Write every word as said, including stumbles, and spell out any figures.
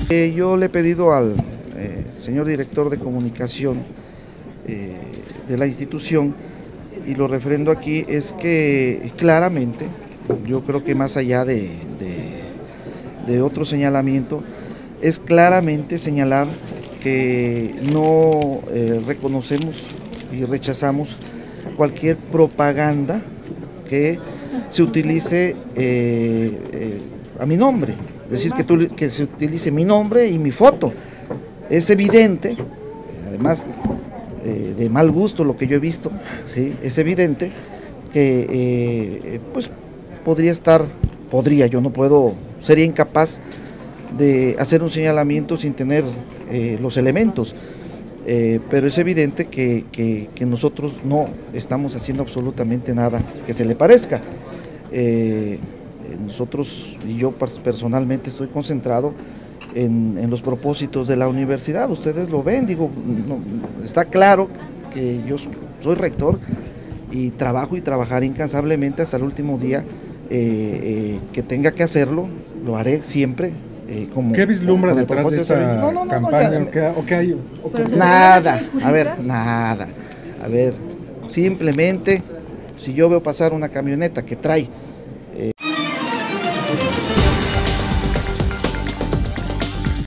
Eh, yo le he pedido al eh, señor director de comunicación eh, de la institución, y lo referendo aquí es que claramente, yo creo que más allá de, de, de otro señalamiento, es claramente señalar que no eh, reconocemos y rechazamos cualquier propaganda que se utilice eh, eh, a mi nombre, es decir, que, tu, que se utilice mi nombre y mi foto. Es evidente, además eh, de mal gusto lo que yo he visto, ¿sí? Es evidente que eh, pues podría estar, podría, yo no puedo, sería incapaz de hacer un señalamiento sin tener eh, los elementos. Eh, pero es evidente que, que, que nosotros no estamos haciendo absolutamente nada que se le parezca. Eh, nosotros y yo personalmente estoy concentrado en, en los propósitos de la universidad. Ustedes lo ven, digo, no, está claro que yo soy rector y trabajo y trabajaré incansablemente hasta el último día eh, eh, que tenga que hacerlo, lo haré siempre. Eh, como, ¿Qué vislumbra detrás de esta no, no, no, campaña? No, ya, ¿O qué hay? O qué... Nada, a ver, nada. A ver, simplemente, si yo veo pasar una camioneta que trae... Eh...